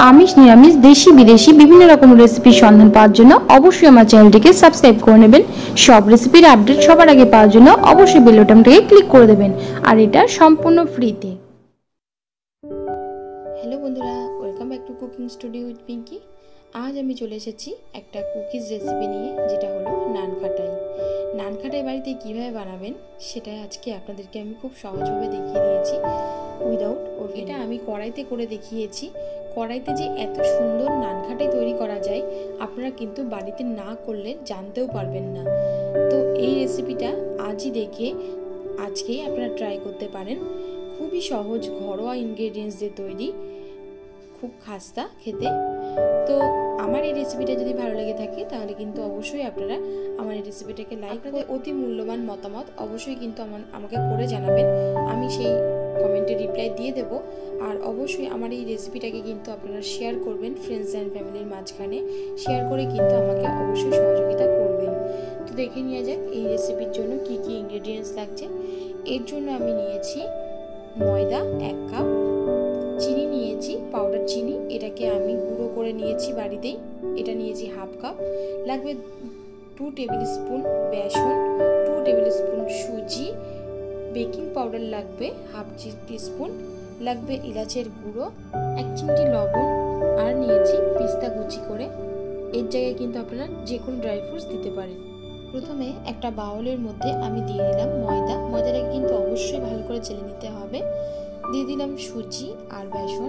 আমিষ নিরামিষ দেশি বিদেশি বিভিন্ন রকম রেসিপির সন্ধান পাওয়ার জন্য অবশ্যই আমার চ্যানেলটিকে সাবস্ক্রাইব করে নেবেন। সব রেসিপির আপডেট সবার আগে পাওয়ার জন্য অবশ্যই বেল বাটনটাকে ক্লিক করে দেবেন, আর এটা সম্পূর্ণ ফ্রিতে। হ্যালো বন্ধুরা, welcome back to cooking studio with Pinky. আজ আমি চলে এসেছি একটা কুকিজ রেসিপি নিয়ে, যেটা হলো নান খাটাই। নান খাটাই বাড়িতে কীভাবে বানাবেন সেটাই আজকে আপনাদেরকে আমি খুব সহজভাবে দেখিয়ে দিয়েছি উইদাউট ওভেন। এটা আমি কড়াইতে করে দেখিয়েছি। কড়াইতে যে এত সুন্দর নান খাটাই তৈরি করা যায় আপনারা কিন্তু বাড়িতে না করলে জানতেও পারবেন না। তো এই রেসিপিটা আজই দেখে আজকেই আপনারা ট্রাই করতে পারেন। খুবই সহজ ঘরোয়া ইনগ্রেডিয়েন্টস দিয়ে তৈরি, খুব খাস্তা খেতে। তো আমার এই রেসিপিটা যদি ভালো লেগে থাকে তাহলে কিন্তু অবশ্যই আপনারা আমার এই রেসিপিটাকে লাইক করে অতি মূল্যবান মতামত অবশ্যই কিন্তু আমাকে করে জানাবেন। আমি সেই কমেন্টে রিপ্লাই দিয়ে দেব। আর অবশ্যই আমার এই রেসিপিটাকে কিন্তু আপনারা শেয়ার করবেন ফ্রেন্ডস অ্যান্ড ফ্যামিলির মাঝখানে। শেয়ার করে কিন্তু আমাকে অবশ্যই সহযোগিতা করবেন। তো দেখে নেওয়া যাক এই রেসিপির জন্য কি কি ইনগ্রেডিয়েন্টস লাগছে। এর জন্য আমি নিয়েছি ময়দা 1 কাপ, চিনি নিয়েছি পাউডার চিনি, এটাকে আমি গুঁড়ো করে নিয়েছি বাড়িতেই, এটা নিয়েছি 1/2 কাপ। লাগবে 2 টেবিল স্পুন বেসন, 2 টেবিল স্পুন সুজি, বেকিং পাউডার লাগবে 1/2 টিস্পুন, লাগবে এলাচের গুঁড়ো, 1 চিমটি লবণ, আর নিয়েছি পিস্তা কুচি করে। এর জায়গায় কিন্তু আপনারা যে কোনো ড্রাই ফ্রুটস দিতে পারেন। প্রথমে একটা বাউলের মধ্যে আমি দিয়ে দিলাম ময়দাটাকে কিন্তু অবশ্যই ভালো করে চেলে নিতে হবে। দিয়ে দিলাম সুজি আর বেসন,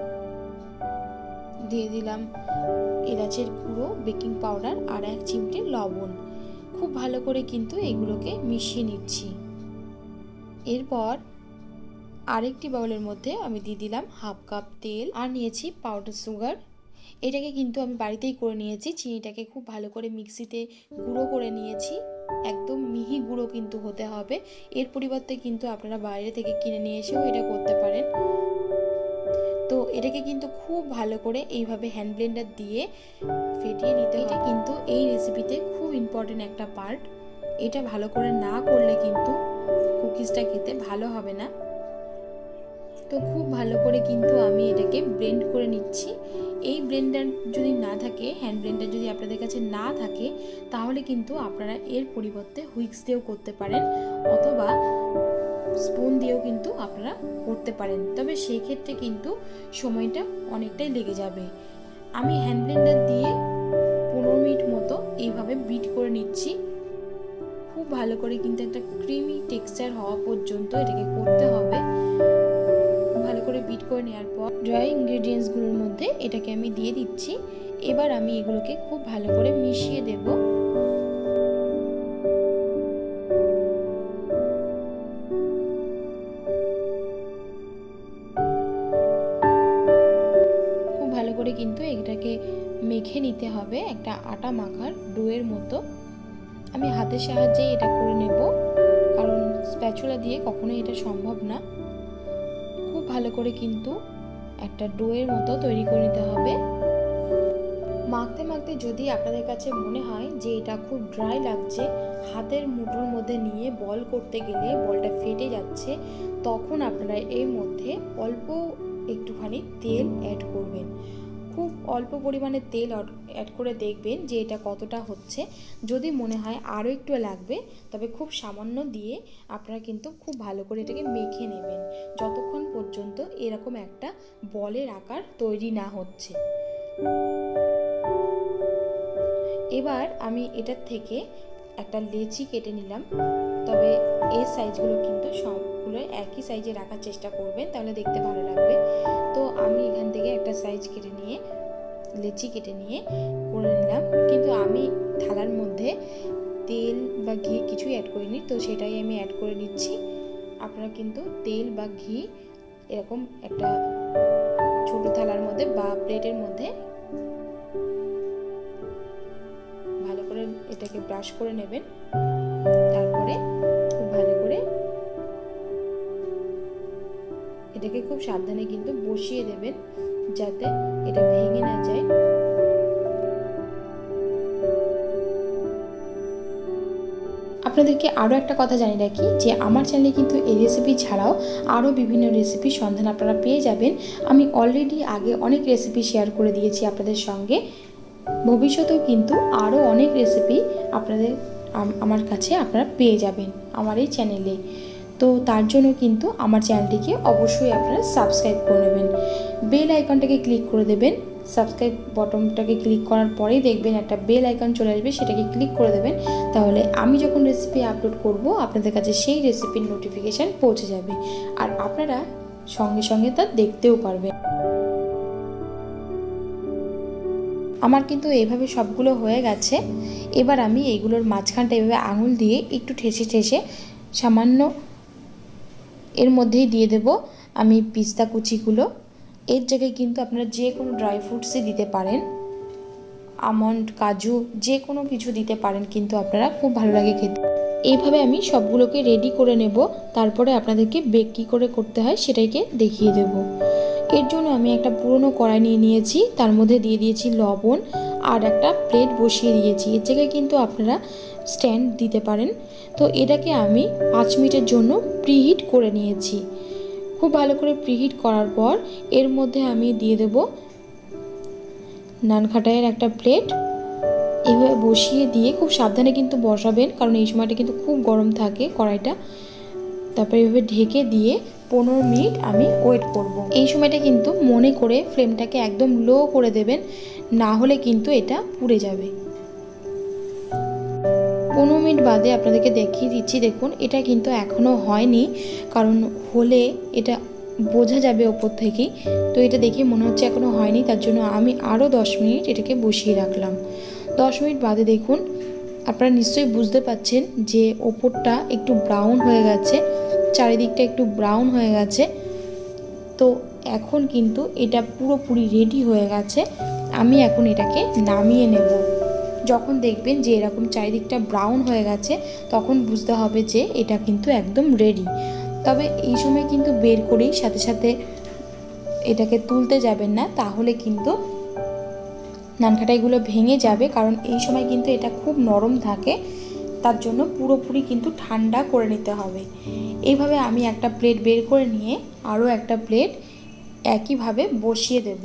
দিয়ে দিলাম এলাচের গুঁড়ো, বেকিং পাউডার আর 1 চিমটি লবণ। খুব ভালো করে কিন্তু এগুলোকে মিশিয়ে নিচ্ছি। এরপর আরেকটি বাউলের মধ্যে আমি দিয়ে দিলাম 1/2 কাপ তেল, আর নিয়েছি পাউডার সুগার। এটাকে কিন্তু আমি বাড়িতেই করে নিয়েছি। চিনিটাকে খুব ভালো করে মিক্সিতে গুঁড়ো করে নিয়েছি, একদম মিহি গুঁড়ো কিন্তু হতে হবে। এর পরিবর্তে কিন্তু আপনারা বাইরে থেকে কিনে নিয়ে এসেও এটা করতে পারেন। তো এটাকে কিন্তু খুব ভালো করে এইভাবে হ্যান্ড ব্লেন্ডার দিয়ে ফেটিয়ে নিতে হবে। এটা কিন্তু এই রেসিপিতে খুব ইম্পর্টেন্ট একটা পার্ট। এটা ভালো করে না করলে কিন্তু কুকিজটা খেতে ভালো হবে না। তো খুব ভালো করে কিন্তু আমি এটাকে ব্লেন্ড করে নিচ্ছি। এই ব্লেন্ডার যদি না থাকে, হ্যান্ড ব্লেন্ডার যদি আপনাদের কাছে না থাকে, তাহলে কিন্তু আপনারা এর পরিবর্তে হুইস্ক দিয়েও করতে পারেন, অথবা স্পুন দিয়েও কিন্তু আপনারা করতে পারেন। তবে সেই ক্ষেত্রে কিন্তু সময়টা অনেকটাই লেগে যাবে। আমি হ্যান্ড ব্লেন্ডার দিয়ে 15 মিনিট মতো এইভাবে বিট করে নিচ্ছি। খুব ভালো করে কিন্তু একটা ক্রিমি টেক্সচার হওয়া পর্যন্ত এটাকে করতে হবে। ভালো করে বিট করে নেওয়ার পর ড্রাই ইনগ্রেডিয়েন্টসগুলোর মধ্যে এটাকে আমি দিয়ে দিচ্ছি। এবার আমি এগুলোকে খুব ভালো করে মিশিয়ে দেব। খুব ভালো করে কিন্তু এটাকে মেখে নিতে হবে একটা আটা মাখার ডোয়ের মতো। আমি হাতের সাহায্যে এটা করে নেব, কারণ স্প্যাচুলা দিয়ে কখনোই এটা সম্ভব না। খুব ভালো করে কিন্তু একটা ডোয়ের মতো তৈরি করে নিতে হবে। মাখতে মাখতে যদি আপনাদের কাছে মনে হয় যে এটা খুব ড্রাই লাগছে, হাতের মুঠোর মধ্যে নিয়ে বল করতে গেলে বলটা ফেটে যাচ্ছে, তখন আপনারা এর মধ্যে অল্প একটুখানি তেল অ্যাড করবেন। খুব অল্প পরিমাণে তেল অ্যাড করে দেখবেন যে এটা কতটা হচ্ছে। যদি মনে হয় আরও একটু লাগবে, তবে খুব সামান্য দিয়ে আপনারা কিন্তু খুব ভালো করে এটাকে মেখে নেবেন, যতক্ষণ পর্যন্ত এরকম একটা বলের আকার তৈরি না হচ্ছে। এবার আমি এটার থেকে একটা লেচি কেটে নিলাম। তবে এই সাইজগুলো কিন্তু সবগুলো একই সাইজে রাখার চেষ্টা করবেন, তাহলে দেখতে ভালো লাগবে। তো আমি এখান থেকে একটা সাইজ কেটে নিয়ে লেচি কেটে নিয়ে করে নিলাম। কিন্তু আমি থালার মধ্যে তেল বা ঘি কিছুই অ্যাড করিনি, তো সেটাই আমি অ্যাড করে নিচ্ছি। আপনারা কিন্তু তেল বা ঘি এরকম একটা ছোট থালার মধ্যে বা প্লেটের মধ্যে ভালো করে এটাকে ব্রাশ করে নেবেন। তারপরে খুব ভালো করে এটাকে খুব সাবধানে কিন্তু বসিয়ে দেবেন, যাতে এটা ভেঙে না যায়। আপনাদেরকে আরও একটা কথা জানিয়ে রাখি যে আমার চ্যানেলে কিন্তু এই রেসিপি ছাড়াও আরও বিভিন্ন রেসিপির সন্ধান আপনারা পেয়ে যাবেন। আমি অলরেডি আগে অনেক রেসিপি শেয়ার করে দিয়েছি আপনাদের সঙ্গে। ভবিষ্যতেও কিন্তু আরও অনেক রেসিপি আপনাদের আমার কাছে আপনারা পেয়ে যাবেন আমার এই চ্যানেলে। তো তার জন্য কিন্তু আমার চ্যানেলটিকে অবশ্যই আপনারা সাবস্ক্রাইব করে নেবেন, বেল আইকনটাকে ক্লিক করে দেবেন। সাবস্ক্রাইব বটনটাকে ক্লিক করার পরেই দেখবেন একটা বেল আইকন চলে আসবে, সেটাকে ক্লিক করে দেবেন। তাহলে আমি যখন রেসিপি আপলোড করব আপনাদের কাছে সেই রেসিপির নোটিফিকেশান পৌঁছে যাবে, আর আপনারা সঙ্গে সঙ্গে তা দেখতেও পারবেন। আমার কিন্তু এইভাবে সবগুলো হয়ে গেছে। এবার আমি এইগুলোর মাঝখানটা এইভাবে আঙুল দিয়ে একটু ঠেসে ঠেসে সামান্য এর মধ্যেই দিয়ে দেব আমি পিস্তা কুচিগুলো। এর জায়গায় কিন্তু আপনারা যে কোনো ড্রাই ফ্রুটসই দিতে পারেন, আমন্ড, কাজু, যে কোনো কিছু দিতে পারেন, কিন্তু আপনারা খুব ভালো লাগে খেতে। এইভাবে আমি সবগুলোকে রেডি করে নেব, তারপরে আপনাদেরকে বেক কী করে করতে হয় সেটাকে দেখিয়ে দেব। এর জন্য আমি একটা পুরনো কড়াই নিয়ে নিয়েছি, তার মধ্যে দিয়ে দিয়েছি লবণ আর একটা প্লেট বসিয়ে দিয়েছি। এর জায়গায় কিন্তু আপনারা স্ট্যান্ড দিতে পারেন। তো এটাকে আমি 5 মিনিটের জন্য প্রিহিট করে নিয়েছি। খুব ভালো করে প্রিহিট করার পর এর মধ্যে আমি দিয়ে দেব নানখাটাইয়ের একটা প্লেট। এভাবে বসিয়ে দিয়ে খুব সাবধানে কিন্তু বসাবেন, কারণ এই সময়টা কিন্তু খুব গরম থাকে কড়াইটা। তারপরে এভাবে ঢেকে দিয়ে 15 মিনিট আমি ওয়েট করব। এই সময়টা কিন্তু মনে করে ফ্লেমটাকে একদম লো করে দেবেন, না হলে কিন্তু এটা পুড়ে যাবে। 15 মিনিট বাদে আপনাদেরকে দেখিয়ে দিচ্ছি। দেখুন এটা কিন্তু এখনও হয়নি, কারণ হলে এটা বোঝা যাবে ওপর থেকেই। তো এটা দেখে মনে হচ্ছে এখনও হয়নি, তার জন্য আমি আরও 10 মিনিট এটাকে বসিয়ে রাখলাম। 10 মিনিট বাদে দেখুন আপনারা নিশ্চয়ই বুঝতে পাচ্ছেন যে ওপরটা একটু ব্রাউন হয়ে গেছে, চারিদিকটা একটু ব্রাউন হয়ে গেছে। তো এখন কিন্তু এটা পুরোপুরি রেডি হয়ে গেছে। আমি এখন এটাকে নামিয়ে নেব। যখন দেখবেন যে এরকম চারিদিকটা ব্রাউন হয়ে গেছে তখন বুঝতে হবে যে এটা কিন্তু একদম রেডি। তবে এই সময় কিন্তু বের করেই সাথে সাথে এটাকে তুলতে যাবেন না, তাহলে কিন্তু নানখাটাইগুলো ভেঙে যাবে, কারণ এই সময় কিন্তু এটা খুব নরম থাকে। তার জন্য পুরোপুরি কিন্তু ঠান্ডা করে নিতে হবে। এইভাবে আমি একটা প্লেট বের করে নিয়ে আরও একটা প্লেট একইভাবে বসিয়ে দেব,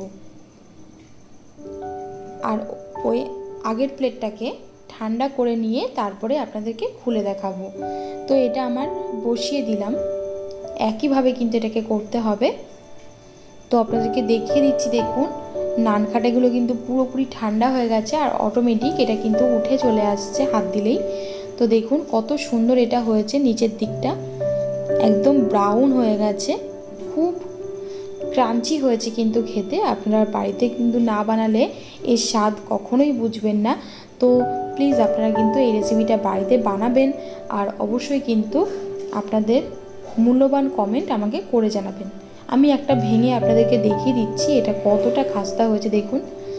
আর ওই আগের প্লেটটাকে ঠান্ডা করে নিয়ে তারপরে আপনাদেরকে খুলে দেখাবো। তো এটা আমার বসিয়ে দিলাম, একইভাবে কিন্তু এটাকে করতে হবে। তো আপনাদেরকে দেখিয়ে দিচ্ছি। দেখুন নানখাটাইগুলো কিন্তু পুরোপুরি ঠান্ডা হয়ে গেছে, আর অটোমেটিক এটা কিন্তু উঠে চলে আসছে হাত দিলেই। তো দেখুন কত সুন্দর এটা হয়েছে, নিচের দিকটা একদম ব্রাউন হয়ে গেছে, খুব ক্রাঞ্চি হয়েছে কিন্তু খেতে। আপনারা বাড়িতে কিন্তু না বানালে এর স্বাদ কখনোই বুঝবেন না। তো প্লিজ আপনারা কিন্তু এই রেসিপিটা বাড়িতে বানাবেন, আর অবশ্যই কিন্তু আপনাদের মূল্যবান কমেন্ট আমাকে করে জানাবেন। আমি একটা ভেঙে আপনাদেরকে দেখিয়ে দিচ্ছি এটা কতটা খাস্তা হয়েছে। দেখুন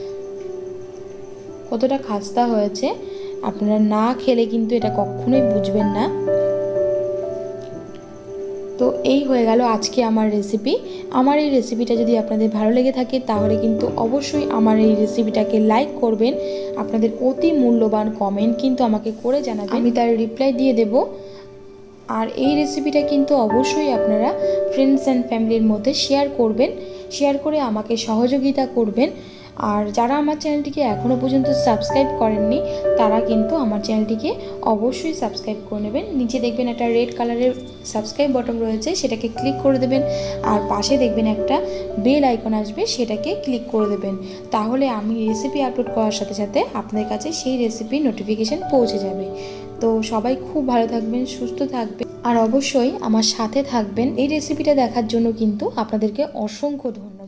কতটা খাস্তা হয়েছে, আপনারা না খেলে কিন্তু এটা কখনোই বুঝবেন না। তো এই হয়ে গেল আজকে আমার রেসিপি। আমার এই রেসিপিটা যদি আপনাদের ভালো লেগে থাকে তাহলে কিন্তু অবশ্যই আমার এই রেসিপিটাকে লাইক করবেন। আপনাদের অতি মূল্যবান কমেন্ট কিন্তু আমাকে করে জানাবেন, আমি তার রিপ্লাই দিয়ে দেব। আর এই রেসিপিটা কিন্তু অবশ্যই আপনারা ফ্রেন্ডস অ্যান্ড ফ্যামিলির মধ্যে শেয়ার করবেন, শেয়ার করে আমাকে সহযোগিতা করবেন। আর যারা আমার চ্যানেলটিকে এখনও পর্যন্ত সাবস্ক্রাইব করেননি তারা কিন্তু আমার চ্যানেলটিকে অবশ্যই সাবস্ক্রাইব করে নেবেন। নিচে দেখবেন একটা রেড কালারের সাবস্ক্রাইব বটন রয়েছে, সেটাকে ক্লিক করে দেবেন। আর পাশে দেখবেন একটা বেল আইকন আসবে, সেটাকে ক্লিক করে দেবেন। তাহলে আমি রেসিপি আপলোড করার সাথে সাথে আপনাদের কাছে সেই রেসিপির নোটিফিকেশান পৌঁছে যাবে। তো সবাই খুব ভালো থাকবেন, সুস্থ থাকবেন, আর অবশ্যই আমার সাথে থাকবেন। এই রেসিপিটা দেখার জন্য কিন্তু আপনাদেরকে অসংখ্য ধন্যবাদ।